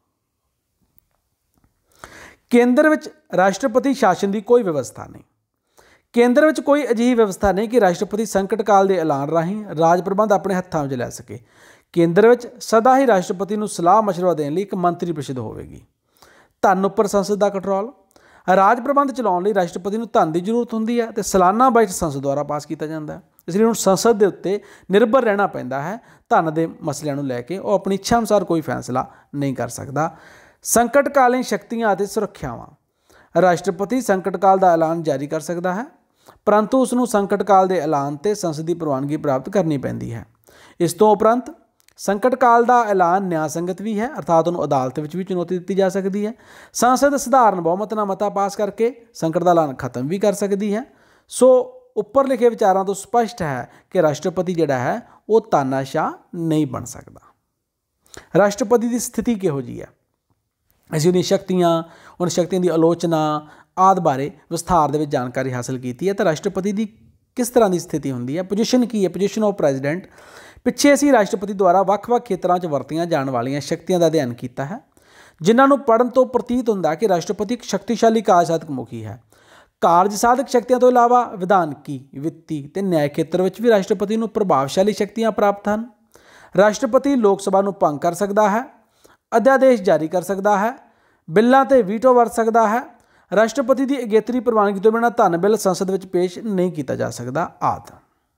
ਕੇਂਦਰ ਵਿੱਚ ਰਾਸ਼ਟਰਪਤੀ ਸ਼ਾਸਨ ਦੀ ਕੋਈ ਵਿਵਸਥਾ ਨਹੀਂ। ਕੇਂਦਰ ਵਿੱਚ ਕੋਈ ਅਜਿਹੀ ਵਿਵਸਥਾ ਨਹੀਂ ਕਿ ਰਾਸ਼ਟਰਪਤੀ ਸੰਕਟ ਕਾਲ ਦੇ ਐਲਾਨ ਰਾਹੀਂ ਰਾਜ ਪ੍ਰਬੰਧ ਆਪਣੇ ਹੱਥਾਂ ਵਿੱਚ ਲੈ ਸਕੇ। ਕੇਂਦਰ ਵਿੱਚ ਸਦਾ ਹੀ ਰਾਸ਼ਟਰਪਤੀ ਨੂੰ ਸਲਾਹ ਮਸ਼ਵਰਾ ਦੇਣ ਲਈ ਇੱਕ ਮੰਤਰੀ ਪ੍ਰੀਸ਼ਦ ਹੋਵੇਗੀ। ਧਨ ਉੱਪਰ ਸੰਸਦ ਦਾ ਕੰਟਰੋਲ। ਰਾਜ ਪ੍ਰਬੰਧ ਚਲਾਉਣ ਲਈ ਰਾਸ਼ਟਰਪਤੀ ਨੂੰ ਧਨ ਦੀ ਜ਼ਰੂਰਤ ਹੁੰਦੀ ਹੈ ਅਤੇ ਸਾਲਾਨਾ ਬਜਟ ਸੰਸਦ ਦੁਆਰਾ ਪਾਸ ਕੀਤਾ ਜਾਂਦਾ ਹੈ। ਇਸ ਲਈ ਹੁਣ ਸੰਸਦ ਦੇ ਉੱਤੇ ਨਿਰਭਰ ਰਹਿਣਾ ਪੈਂਦਾ ਹੈ ਧਨ ਦੇ ਮਸਲਿਆਂ ਨੂੰ ਲੈ ਕੇ। ਉਹ ਆਪਣੀ ਇੱਛਾ ਅਨੁਸਾਰ ਕੋਈ ਫੈਸਲਾ ਨਹੀਂ ਕਰ ਸਕਦਾ। ਸੰਕਟਕਾਲੀਨ ਸ਼ਕਤੀਆਂ ਅਤੇ ਸੁਰੱਖਿਆਵਾਂ। ਰਾਸ਼ਟਰਪਤੀ ਸੰਕਟ ਕਾਲ ਦਾ ਐਲਾਨ ਜਾਰੀ ਕਰ ਸਕਦਾ ਹੈ, ਪਰੰਤੂ ਉਸ ਨੂੰ ਸੰਕਟ ਕਾਲ ਦੇ ਐਲਾਨ 'ਤੇ ਸੰਸਦ ਦੀ ਪ੍ਰਵਾਨਗੀ ਪ੍ਰਾਪਤ ਕਰਨੀ ਪੈਂਦੀ ਹੈ। ਇਸ ਤੋਂ ਉਪਰੰਤ ਸੰਕਟ ਕਾਲ ਦਾ ਐਲਾਨ ਨਿਆਂ ਸੰਗਤ ਵੀ ਹੈ, ਅਰਥਾਤ ਉਹਨੂੰ ਅਦਾਲਤ ਵਿੱਚ ਵੀ ਚੁਣੌਤੀ ਦਿੱਤੀ ਜਾ ਸਕਦੀ ਹੈ। ਸੰਸਦ ਸਧਾਰਨ ਬਹੁਮਤ ਨਾਲ ਮਤਾ ਪਾਸ ਕਰਕੇ ਸੰਕਟ ਦਾ ਐਲਾਨ ਖਤਮ ਵੀ ਕਰ ਸਕਦੀ ਹੈ। ਸੋ ਉੱਪਰ ਲਿਖੇ ਵਿਚਾਰਾਂ ਤੋਂ ਸਪਸ਼ਟ ਹੈ ਕਿ ਰਾਸ਼ਟਰਪਤੀ ਜਿਹੜਾ ਹੈ ਉਹ ਤਾਨਾਸ਼ਾਹ ਨਹੀਂ ਬਣ ਸਕਦਾ। ਰਾਸ਼ਟਰਪਤੀ ਦੀ ਸਥਿਤੀ ਕਿਹੋ ਜਿਹੀ ਹੈ? ਅਸੀਂ ਉਹਦੀਆਂ ਸ਼ਕਤੀਆਂ, ਉਹਨਾਂ ਸ਼ਕਤੀਆਂ ਦੀ ਆਲੋਚਨਾ ਆਦਿ ਬਾਰੇ ਵਿਸਥਾਰ ਦੇ ਵਿੱਚ ਜਾਣਕਾਰੀ ਹਾਸਲ ਕੀਤੀ ਹੈ। ਤਾਂ ਰਾਸ਼ਟਰਪਤੀ ਦੀ ਕਿਸ ਤਰ੍ਹਾਂ ਦੀ ਸਥਿਤੀ ਹੁੰਦੀ ਹੈ, ਪੋਜੀਸ਼ਨ ਕੀ ਹੈ, ਪੋਜੀਸ਼ਨ ਆਫ ਪ੍ਰੈਜ਼ੀਡੈਂਟ। ਪਿੱਛੇ ਅਸੀਂ ਰਾਸ਼ਟਰਪਤੀ ਦੁਆਰਾ ਵੱਖ-ਵੱਖ ਖੇਤਰਾਂ 'ਚ ਵਰਤੀਆਂ ਜਾਣ ਵਾਲੀਆਂ ਸ਼ਕਤੀਆਂ ਦਾ ਅਧਿਐਨ ਕੀਤਾ ਹੈ, ਜਿਨ੍ਹਾਂ ਨੂੰ ਪੜ੍ਹਨ ਤੋਂ ਪ੍ਰਤੀਤ ਹੁੰਦਾ ਕਿ ਰਾਸ਼ਟਰਪਤੀ ਇੱਕ ਸ਼ਕਤੀਸ਼ਾਲੀ ਕਾਰਜਸਾਧਕ ਮੁਖੀ ਹੈ। ਕਾਰਜ ਸਾਧਕ ਸ਼ਕਤੀਆਂ ਤੋਂ ਇਲਾਵਾ ਵਿਧਾਨਕੀ, ਵਿੱਤੀ ਅਤੇ ਨਿਆਂ ਖੇਤਰ ਵਿੱਚ ਵੀ ਰਾਸ਼ਟਰਪਤੀ ਨੂੰ ਪ੍ਰਭਾਵਸ਼ਾਲੀ ਸ਼ਕਤੀਆਂ ਪ੍ਰਾਪਤ ਹਨ। ਰਾਸ਼ਟਰਪਤੀ ਲੋਕ ਸਭਾ ਨੂੰ ਭੰਗ ਕਰ ਸਕਦਾ ਹੈ, ਅਧਿਆਦੇਸ਼ ਜਾਰੀ ਕਰ ਸਕਦਾ ਹੈ, ਬਿੱਲਾਂ 'ਤੇ ਵੀਟੋ ਵਰਤ ਸਕਦਾ ਹੈ। ਰਾਸ਼ਟਰਪਤੀ ਦੀ ਅਗੇਤਰੀ ਪ੍ਰਵਾਨਗੀ ਤੋਂ ਬਿਨਾਂ ਧਨ ਬਿੱਲ ਸੰਸਦ ਵਿੱਚ ਪੇਸ਼ ਨਹੀਂ ਕੀਤਾ ਜਾ ਸਕਦਾ ਆਦਿ।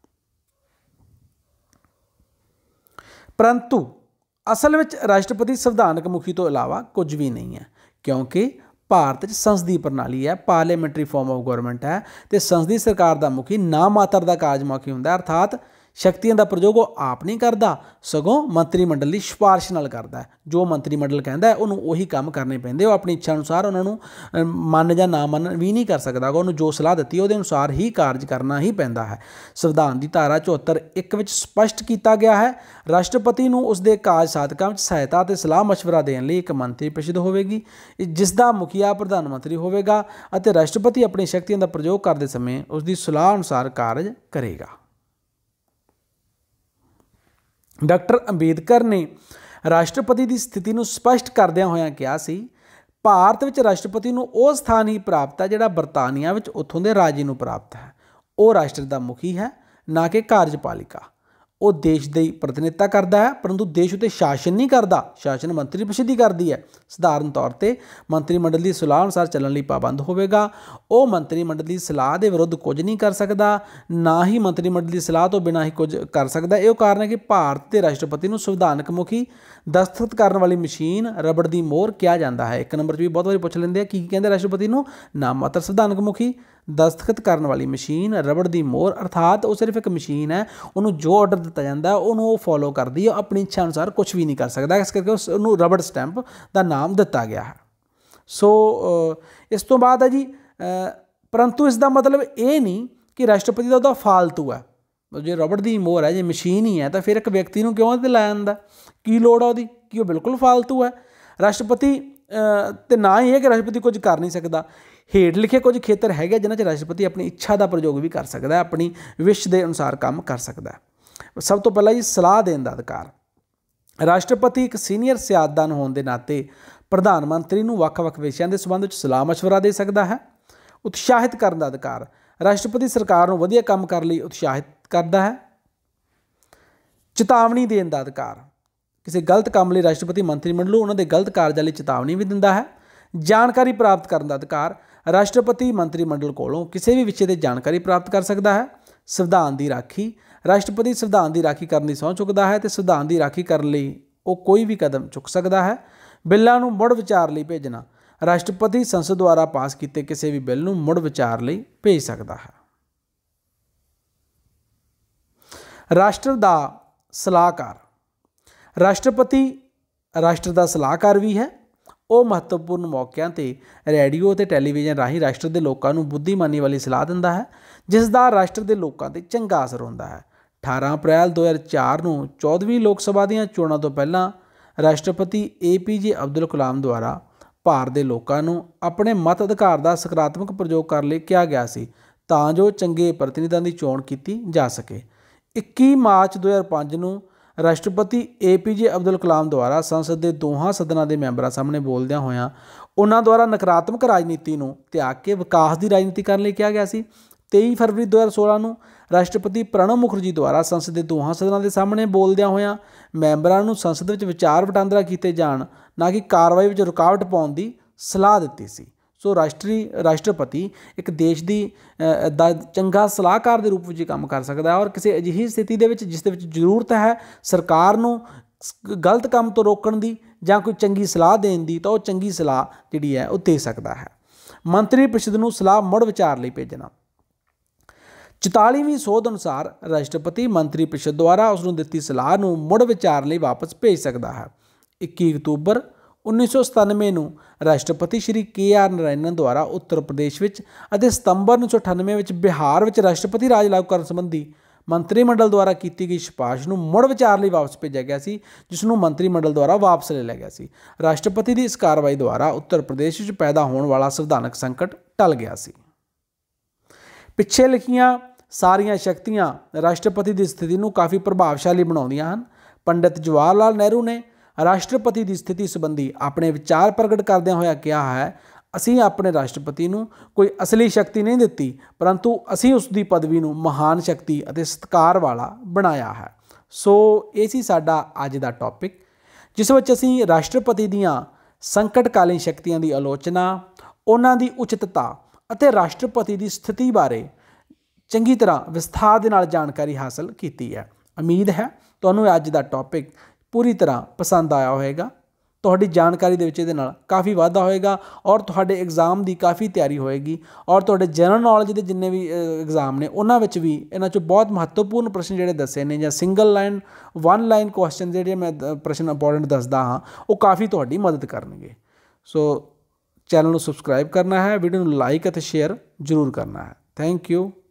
ਪਰੰਤੂ ਅਸਲ ਵਿੱਚ ਰਾਸ਼ਟਰਪਤੀ ਸੰਵਿਧਾਨਕ ਮੁਖੀ ਤੋਂ ਇਲਾਵਾ ਕੁਝ ਵੀ ਨਹੀਂ ਹੈ, ਕਿਉਂਕਿ ਭਾਰਤ 'ਚ ਸੰਸਦੀ ਪ੍ਰਣਾਲੀ ਹੈ, ਪਾਰਲੀਮੈਂਟਰੀ ਫਾਰਮ ਆਫ ਗੌਰਮੈਂਟ ਹੈ ਅਤੇ ਸੰਸਦੀ ਸਰਕਾਰ ਦਾ ਮੁਖੀ ਨਾ ਮਾਤਰ ਦਾ ਕਾਰਜਮੁਖੀ ਹੁੰਦਾ, ਅਰਥਾਤ ਸ਼ਕਤੀਆਂ ਦਾ ਪ੍ਰਯੋਗ ਉਹ ਆਪ ਨਹੀਂ ਕਰਦਾ, ਸਗੋਂ ਮੰਤਰੀ ਮੰਡਲ ਦੀ ਸਿਫਾਰਿਸ਼ ਨਾਲ ਕਰਦਾ ਹੈ। ਜੋ ਮੰਤਰੀ ਮੰਡਲ ਕਹਿੰਦਾ ਹੈ ਉਹਨੂੰ ਉਹੀ ਕੰਮ ਕਰਨੇ ਪੈਂਦੇ। ਉਹ ਆਪਣੀ ਇੱਛਾ ਅਨੁਸਾਰ ਉਹਨਾਂ ਨੂੰ ਮੰਨ ਜਾਂ ਨਾ ਮੰਨ ਵੀ ਨਹੀਂ ਕਰ ਸਕਦਾ। ਉਹਨੂੰ ਜੋ ਸਲਾਹ ਦਿੱਤੀ ਉਹਦੇ ਅਨੁਸਾਰ ਹੀ ਕਾਰਜ ਕਰਨਾ ਹੀ ਪੈਂਦਾ ਹੈ। ਸੰਵਿਧਾਨ ਦੀ ਧਾਰਾ 74(1) ਵਿੱਚ ਸਪਸ਼ਟ ਕੀਤਾ ਗਿਆ ਹੈ, ਰਾਸ਼ਟਰਪਤੀ ਨੂੰ ਉਸਦੇ ਕਾਰਜ ਸਾਧਕਾਂ ਵਿੱਚ ਸਹਾਇਤਾ ਅਤੇ ਸਲਾਹ ਮਸ਼ਵਰਾ ਦੇਣ ਲਈ ਇੱਕ ਮੰਤਰੀ ਪ੍ਰੀਸ਼ਦ ਹੋਵੇਗੀ, ਜਿਸ ਦਾ ਮੁਖੀਆ ਪ੍ਰਧਾਨ ਮੰਤਰੀ ਹੋਵੇਗਾ ਅਤੇ ਰਾਸ਼ਟਰਪਤੀ ਆਪਣੀ ਸ਼ਕਤੀਆਂ ਦਾ ਪ੍ਰਯੋਗ ਕਰਦੇ ਸਮੇਂ ਉਸਦੀ ਸਲਾਹ ਅਨੁਸਾਰ ਕਾਰਜ ਕਰੇਗਾ। ਡਾਕਟਰ ਅੰਬੇਦਕਰ ਨੇ ਰਾਸ਼ਟਰਪਤੀ ਦੀ ਸਥਿਤੀ ਨੂੰ ਸਪਸ਼ਟ ਕਰਦਿਆਂ ਹੋਇਆਂ ਕਿਹਾ ਸੀ, ਭਾਰਤ ਵਿੱਚ ਰਾਸ਼ਟਰਪਤੀ ਨੂੰ ਉਹ ਸਥਾਨ ਹੀ ਪ੍ਰਾਪਤ ਹੈ ਜਿਹੜਾ ਬਰਤਾਨੀਆ ਵਿੱਚ ਉੱਥੋਂ ਦੇ ਰਾਜੇ ਨੂੰ ਪ੍ਰਾਪਤ ਹੈ। ਉਹ ਰਾਸ਼ਟਰ ਦਾ ਮੁਖੀ ਹੈ, ਨਾ ਕਿ ਕਾਰਜਪਾਲਿਕਾ। ਉਹ ਦੇਸ਼ ਦੀ ਪ੍ਰਤੀਨਿਧਤਾ ਕਰਦਾ ਹੈ, ਪਰੰਤੂ ਦੇਸ਼ ਉੱਤੇ ਸ਼ਾਸਨ ਨਹੀਂ ਕਰਦਾ। ਸ਼ਾਸਨ ਮੰਤਰੀ ਪ੍ਰੀਸ਼ਦ ਹੀ ਕਰਦੀ ਹੈ। ਸਧਾਰਨ ਤੌਰ ਤੇ ਮੰਤਰੀ ਮੰਡਲ ਦੀ ਸਲਾਹ ਅਨੁਸਾਰ ਚੱਲਣ ਲਈ ਪਾਬੰਦ ਹੋਵੇਗਾ। ਉਹ ਮੰਤਰੀ ਮੰਡਲ ਦੀ ਸਲਾਹ ਦੇ ਵਿਰੁੱਧ ਕੁਝ ਨਹੀਂ ਕਰ ਸਕਦਾ, ਨਾ ਹੀ ਮੰਤਰੀ ਮੰਡਲ ਦੀ ਸਲਾਹ ਤੋਂ ਬਿਨਾਂ ਹੀ ਕੁਝ ਕਰ ਸਕਦਾ। ਇਹ ਕਾਰਨ ਹੈ ਕਿ ਭਾਰਤ ਦੇ ਰਾਸ਼ਟਰਪਤੀ ਨੂੰ ਸੰਵਿਧਾਨਕ ਮੁਖੀ, ਦਸਤਖਤ ਕਰਨ ਵਾਲੀ ਮਸ਼ੀਨ, ਰਬੜ ਦੀ ਮੋਹਰ ਕਿਹਾ ਜਾਂਦਾ ਹੈ। 1 ਨੰਬਰ 'ਚ ਵੀ ਬਹੁਤ ਵਾਰੀ ਪੁੱਛ ਲੈਂਦੇ ਆ ਕੀ ਕਹਿੰਦੇ ਰਾਸ਼ਟਰਪਤੀ ਨੂੰ? ਨਾਮ ਮਾਤਰ ਸੰਵਿਧਾਨਕ ਮੁਖੀ, ਦਸਤਖਤ ਕਰਨ ਵਾਲੀ ਮਸ਼ੀਨ, ਰਬੜ ਦੀ ਮੋਹਰ। ਅਰਥਾਤ ਉਹ ਸਿਰਫ ਇੱਕ ਮਸ਼ੀਨ ਹੈ, ਉਹਨੂੰ ਜੋ ਆਰਡਰ ਦਿੱਤਾ ਜਾਂਦਾ ਉਹਨੂੰ ਉਹ ਫੋਲੋ ਕਰਦੀ ਹੈ, ਆਪਣੀ ਇੱਛਾ ਅਨੁਸਾਰ ਕੁਝ ਵੀ ਨਹੀਂ ਕਰ ਸਕਦਾ। ਇਸ ਕਰਕੇ ਉਹਨੂੰ ਰਬੜ ਸਟੈਂਪ ਦਾ ਨਾਮ ਦਿੱਤਾ ਗਿਆ ਹੈ। ਸੋ ਇਸ ਤੋਂ ਬਾਅਦ ਹੈ ਜੀ, ਪਰੰਤੂ ਇਸ ਦਾ ਮਤਲਬ ਇਹ ਨਹੀਂ ਕਿ ਰਾਸ਼ਟਰਪਤੀ ਦਾ ਉਹਦਾ ਫਾਲਤੂ ਹੈ। ਜੇ ਰਬੜ ਦੀ ਮੋਹਰ ਹੈ, ਜੇ ਮਸ਼ੀਨ ਹੀ ਹੈ, ਤਾਂ ਫਿਰ ਇੱਕ ਵਿਅਕਤੀ ਨੂੰ ਕਿਉਂ ਤੇ ਲਾਇਆ ਜਾਂਦਾ? ਕੀ ਲੋੜ ਆ ਉਹਦੀ? ਕਿ ਉਹ ਬਿਲਕੁਲ ਫਾਲਤੂ ਹੈ ਰਾਸ਼ਟਰਪਤੀ। ਤੇ ਨਾ ਹੀ ਇਹ ਕਿ ਰਾਸ਼ਟਰਪਤੀ ਕੁਝ ਕਰ ਨਹੀਂ ਸਕਦਾ। ਹੇਠ ਲਿਖੇ ਕੁਝ ਖੇਤਰ ਹੈਗੇ ਜਿਨ੍ਹਾਂ 'ਚ ਰਾਸ਼ਟਰਪਤੀ ਆਪਣੀ ਇੱਛਾ ਦਾ ਪ੍ਰਯੋਗ ਵੀ ਕਰ ਸਕਦਾ ਹੈ, ਆਪਣੀ ਵਿਸ਼ ਦੇ ਅਨੁਸਾਰ ਕੰਮ ਕਰ ਸਕਦਾ ਹੈ। ਸਭ ਤੋਂ ਪਹਿਲਾਂ ਜੀ, ਸਲਾਹ ਦੇਣ ਦਾ ਅਧਿਕਾਰ। ਰਾਸ਼ਟਰਪਤੀ ਇੱਕ ਸੀਨੀਅਰ ਸਿਆਸਤਦਾਨ ਹੋਣ ਦੇ ਨਾਤੇ ਪ੍ਰਧਾਨ ਮੰਤਰੀ ਨੂੰ ਵੱਖ-ਵੱਖ ਵਿਸ਼ਿਆਂ ਦੇ ਸੰਬੰਧ ਵਿੱਚ ਸਲਾਹ ਮਸ਼ਵਰਾ ਦੇ ਸਕਦਾ ਹੈ। ਉਤਸ਼ਾਹਿਤ ਕਰਨ ਦਾ ਅਧਿਕਾਰ। ਰਾਸ਼ਟਰਪਤੀ ਸਰਕਾਰ ਨੂੰ ਵਧੀਆ ਕੰਮ ਕਰਨ ਲਈ ਉਤਸ਼ਾਹਿਤ ਕਰਦਾ ਹੈ। ਚੇਤਾਵਨੀ ਦੇਣ ਦਾ ਅਧਿਕਾਰ। ਕਿਸੇ ਗਲਤ ਕੰਮ ਲਈ ਰਾਸ਼ਟਰਪਤੀ ਮੰਤਰੀ ਮੰਡਲ ਨੂੰ ਉਹਨਾਂ ਦੇ ਗਲਤ ਕਾਰਜਾਂ ਲਈ ਚੇਤਾਵਨੀ ਵੀ ਦਿੰਦਾ ਹੈ। ਜਾਣਕਾਰੀ ਪ੍ਰਾਪਤ ਕਰਨ ਦਾ ਅਧਿਕਾਰ। ਰਾਸ਼ਟਰਪਤੀ ਮੰਤਰੀ ਮੰਡਲ ਕੋਲੋਂ ਕਿਸੇ ਵੀ ਵਿਸ਼ੇ 'ਤੇ ਜਾਣਕਾਰੀ ਪ੍ਰਾਪਤ ਕਰ ਸਕਦਾ ਹੈ। ਸੰਵਿਧਾਨ ਦੀ ਰਾਖੀ। ਰਾਸ਼ਟਰਪਤੀ ਸੰਵਿਧਾਨ ਦੀ ਰਾਖੀ ਕਰਨ ਦੀ ਸਹੁੰ ਚੁੱਕਦਾ ਹੈ ਅਤੇ ਸੰਵਿਧਾਨ ਦੀ ਰਾਖੀ ਕਰਨ ਲਈ ਉਹ ਕੋਈ ਵੀ ਕਦਮ ਚੁੱਕ ਸਕਦਾ ਹੈ। ਬਿੱਲਾਂ ਨੂੰ ਮੁੜ ਵਿਚਾਰ ਲਈ ਭੇਜਣਾ। ਰਾਸ਼ਟਰਪਤੀ ਸੰਸਦ ਦੁਆਰਾ ਪਾਸ ਕੀਤੇ ਕਿਸੇ ਵੀ ਬਿੱਲ ਨੂੰ ਮੁੜ ਵਿਚਾਰ ਲਈ ਭੇਜ ਸਕਦਾ ਹੈ। ਰਾਸ਼ਟਰ ਦਾ ਸਲਾਹਕਾਰ। ਰਾਸ਼ਟਰਪਤੀ ਰਾਸ਼ਟਰ ਦਾ ਸਲਾਹਕਾਰ ਵੀ ਹੈ। ਉਹ ਮਹੱਤਵਪੂਰਨ ਮੌਕਿਆਂ 'ਤੇ ਰੇਡੀਓ ਅਤੇ ਟੈਲੀਵਿਜ਼ਨ ਰਾਹੀਂ ਰਾਸ਼ਟਰ ਦੇ ਲੋਕਾਂ ਨੂੰ ਬੁੱਧੀਮਾਨੀ ਵਾਲੀ ਸਲਾਹ ਦਿੰਦਾ ਹੈ, ਜਿਸ ਦਾ ਰਾਸ਼ਟਰ ਦੇ ਲੋਕਾਂ 'ਤੇ ਚੰਗਾ ਅਸਰ ਹੁੰਦਾ ਹੈ। 18 ਅਪ੍ਰੈਲ 2004 ਨੂੰ 14ਵੀਂ ਲੋਕ ਸਭਾ ਦੀਆਂ ਚੋਣਾਂ ਤੋਂ ਪਹਿਲਾਂ ਰਾਸ਼ਟਰਪਤੀ APJ ਅਬਦੁਲ ਕਲਾਮ ਦੁਆਰਾ ਭਾਰਤ ਦੇ ਲੋਕਾਂ ਨੂੰ ਆਪਣੇ ਮਤ ਅਧਿਕਾਰ ਦਾ ਸਕਾਰਾਤਮਕ ਪ੍ਰਯੋਗ ਕਰਨ ਲਈ ਕਿਹਾ ਗਿਆ ਸੀ, ਤਾਂ ਜੋ ਚੰਗੇ ਪ੍ਰਤੀਨਿਧਾਂ ਦੀ ਚੋਣ ਕੀਤੀ ਜਾ ਸਕੇ। 21 ਮਾਰਚ 2005 ਨੂੰ ਰਾਸ਼ਟਰਪਤੀ APJ ਅਬਦੁਲ ਕਲਾਮ ਦੁਆਰਾ ਸੰਸਦ ਦੇ ਦੋਹਾਂ ਸਦਨਾਂ ਦੇ ਮੈਂਬਰਾਂ ਸਾਹਮਣੇ ਬੋਲਦਿਆਂ ਹੋਇਆਂ ਉਹਨਾਂ ਦੁਆਰਾ ਨਕਾਰਾਤਮਕ ਰਾਜਨੀਤੀ ਨੂੰ ਤਿਆਗ ਕੇ ਵਿਕਾਸ ਦੀ ਰਾਜਨੀਤੀ ਕਰਨ ਲਈ ਕਿਹਾ ਗਿਆ ਸੀ। 23 ਫਰਵਰੀ 2016 ਨੂੰ ਰਾਸ਼ਟਰਪਤੀ ਪ੍ਰਣਬ ਮੁਖਰਜੀ ਦੁਆਰਾ ਸੰਸਦ ਦੇ ਦੋਹਾਂ ਸਦਨਾਂ ਦੇ ਸਾਹਮਣੇ ਬੋਲਦਿਆਂ ਹੋਇਆਂ ਮੈਂਬਰਾਂ ਨੂੰ ਸੰਸਦ ਵਿੱਚ ਵਿਚਾਰ ਵਟਾਂਦਰਾ ਕੀਤੇ ਜਾਣ, ਨਾ ਕਿ ਕਾਰਵਾਈ ਵਿੱਚ ਰੁਕਾਵਟ ਪਾਉਣ ਦੀ ਸਲਾਹ ਦਿੱਤੀ ਸੀ। ਸੋ ਰਾਸ਼ਟਰਪਤੀ ਇੱਕ ਦੇਸ਼ ਦੀ ਦਾ ਚੰਗਾ ਸਲਾਹਕਾਰ ਦੇ ਰੂਪ ਵਿੱਚ ਕੰਮ ਕਰ ਸਕਦਾ ਹੈ, ਔਰ ਕਿਸੇ ਅਜਿਹੀ ਸਥਿਤੀ ਦੇ ਵਿੱਚ ਜਿਸ ਦੇ ਵਿੱਚ ਜ਼ਰੂਰਤ ਹੈ ਸਰਕਾਰ ਨੂੰ ਗਲਤ ਕੰਮ ਤੋਂ ਰੋਕਣ ਦੀ ਜਾਂ ਕੋਈ ਚੰਗੀ ਸਲਾਹ ਦੇਣ ਦੀ, ਤਾਂ ਉਹ ਚੰਗੀ ਸਲਾਹ ਜਿਹੜੀ ਹੈ ਉਹ ਦੇ ਸਕਦਾ ਹੈ। ਮੰਤਰੀ ਪ੍ਰੀਸ਼ਦ ਨੂੰ ਸਲਾਹ ਮੁੜ ਵਿਚਾਰ ਲਈ ਭੇਜਣਾ। 44ਵੀਂ ਸੋਧ ਅਨੁਸਾਰ ਰਾਸ਼ਟਰਪਤੀ ਮੰਤਰੀ ਪ੍ਰੀਸ਼ਦ ਦੁਆਰਾ ਉਸ ਨੂੰ ਦਿੱਤੀ ਸਲਾਹ ਨੂੰ ਮੁੜ ਵਿਚਾਰ ਲਈ ਵਾਪਸ ਭੇਜ ਸਕਦਾ ਹੈ। 21 ਅਕਤੂਬਰ 1997 ਨੂੰ ਰਾਸ਼ਟਰਪਤੀ ਸ਼੍ਰੀ KR ਨਰਾਇਣਨ ਦੁਆਰਾ ਉੱਤਰ ਪ੍ਰਦੇਸ਼ ਵਿੱਚ ਅਤੇ ਸਤੰਬਰ 1998 ਵਿੱਚ ਬਿਹਾਰ ਵਿੱਚ ਰਾਸ਼ਟਰਪਤੀ ਰਾਜ ਲਾਗੂ ਕਰਨ ਸੰਬੰਧੀ ਮੰਤਰੀ ਮੰਡਲ ਦੁਆਰਾ ਕੀਤੀ ਗਈ ਸਿਫਾਰਿਸ਼ ਨੂੰ ਮੁੜ ਵਿਚਾਰ ਲਈ ਵਾਪਸ ਭੇਜਿਆ ਗਿਆ ਸੀ, ਜਿਸ ਨੂੰ ਮੰਤਰੀ ਮੰਡਲ ਦੁਆਰਾ ਵਾਪਸ ਲੈ ਲਿਆ ਗਿਆ ਸੀ। ਰਾਸ਼ਟਰਪਤੀ ਦੀ ਇਸ ਕਾਰਵਾਈ ਦੁਆਰਾ ਉੱਤਰ ਪ੍ਰਦੇਸ਼ ਵਿੱਚ ਪੈਦਾ ਹੋਣ ਵਾਲਾ ਸੰਵਿਧਾਨਕ ਸੰਕਟ ਟਲ ਗਿਆ ਸੀ। ਪਿੱਛੇ ਲਿਖੀਆਂ ਸਾਰੀਆਂ ਸ਼ਕਤੀਆਂ ਰਾਸ਼ਟਰਪਤੀ ਦੀ ਸਥਿਤੀ ਨੂੰ ਕਾਫੀ ਪ੍ਰਭਾਵਸ਼ਾਲੀ ਬਣਾਉਂਦੀਆਂ ਹਨ। ਪੰਡਿਤ ਜਵਾਹਰ ਲਾਲ ਨਹਿਰੂ ਨੇ ਰਾਸ਼ਟਰਪਤੀ ਦੀ ਸਥਿਤੀ ਸੰਬੰਧੀ ਆਪਣੇ ਵਿਚਾਰ ਪ੍ਰਗਟ ਕਰਦਿਆਂ ਹੋਇਆ ਕਿਹਾ ਹੈ, ਅਸੀਂ ਆਪਣੇ ਰਾਸ਼ਟਰਪਤੀ ਨੂੰ ਕੋਈ ਅਸਲੀ ਸ਼ਕਤੀ ਨਹੀਂ ਦਿੱਤੀ, ਪਰੰਤੂ ਅਸੀਂ ਉਸ ਦੀ ਪਦਵੀ ਨੂੰ ਮਹਾਨ ਸ਼ਕਤੀ ਅਤੇ ਸਤਿਕਾਰ ਵਾਲਾ ਬਣਾਇਆ ਹੈ। ਸੋ ਇਹ ਸੀ ਸਾਡਾ ਅੱਜ ਦਾ ਟੌਪਿਕ, ਜਿਸ ਵਿੱਚ ਅਸੀਂ ਰਾਸ਼ਟਰਪਤੀ ਦੀਆਂ ਸੰਕਟਕਾਲੀਨ ਸ਼ਕਤੀਆਂ ਦੀ ਆਲੋਚਨਾ, ਉਹਨਾਂ ਦੀ ਉਚਿਤਤਾ ਅਤੇ ਰਾਸ਼ਟਰਪਤੀ ਦੀ ਸਥਿਤੀ ਬਾਰੇ ਚੰਗੀ ਤਰ੍ਹਾਂ ਵਿਸਥਾਰ ਦੇ ਨਾਲ ਜਾਣਕਾਰੀ ਹਾਸਲ ਕੀਤੀ ਹੈ। ਉਮੀਦ ਹੈ ਤੁਹਾਨੂੰ ਅੱਜ ਦਾ ਟੌਪਿਕ ਪੂਰੀ ਤਰ੍ਹਾਂ ਪਸੰਦ ਆਇਆ ਹੋਵੇਗਾ। ਤੁਹਾਡੀ ਜਾਣਕਾਰੀ ਦੇ ਵਿੱਚ ਇਹਦੇ ਨਾਲ ਕਾਫੀ ਵਾਧਾ ਹੋਏਗਾ ਔਰ ਤੁਹਾਡੇ ਐਗਜ਼ਾਮ ਦੀ ਕਾਫੀ ਤਿਆਰੀ ਹੋਏਗੀ, ਔਰ ਤੁਹਾਡੇ ਜਨਰਲ ਨੌਲੇਜ ਦੇ ਜਿੰਨੇ ਵੀ ਐਗਜ਼ਾਮ ਨੇ ਉਹਨਾਂ ਵਿੱਚ ਵੀ ਇਹਨਾਂ 'ਚੋਂ ਬਹੁਤ ਮਹੱਤਵਪੂਰਨ ਪ੍ਰਸ਼ਨ ਜਿਹੜੇ ਦੱਸੇ ਨੇ, ਜਾਂ ਸਿੰਗਲ ਲਾਈਨ 1 ਲਾਈਨ ਕੁਐਸਚਨ ਜਿਹੜੇ ਮੈਂ ਪ੍ਰਸ਼ਨ ਇੰਪੋਰਟੈਂਟ ਦੱਸਦਾ ਹਾਂ, ਉਹ ਕਾਫੀ ਤੁਹਾਡੀ ਮਦਦ ਕਰਨਗੇ। ਸੋ ਚੈਨਲ ਨੂੰ ਸਬਸਕ੍ਰਾਈਬ ਕਰਨਾ ਹੈ, ਵੀਡੀਓ ਨੂੰ ਲਾਈਕ ਅਤੇ ਸ਼ੇਅਰ ਜ਼ਰੂਰ ਕਰਨਾ ਹੈ। Thank you.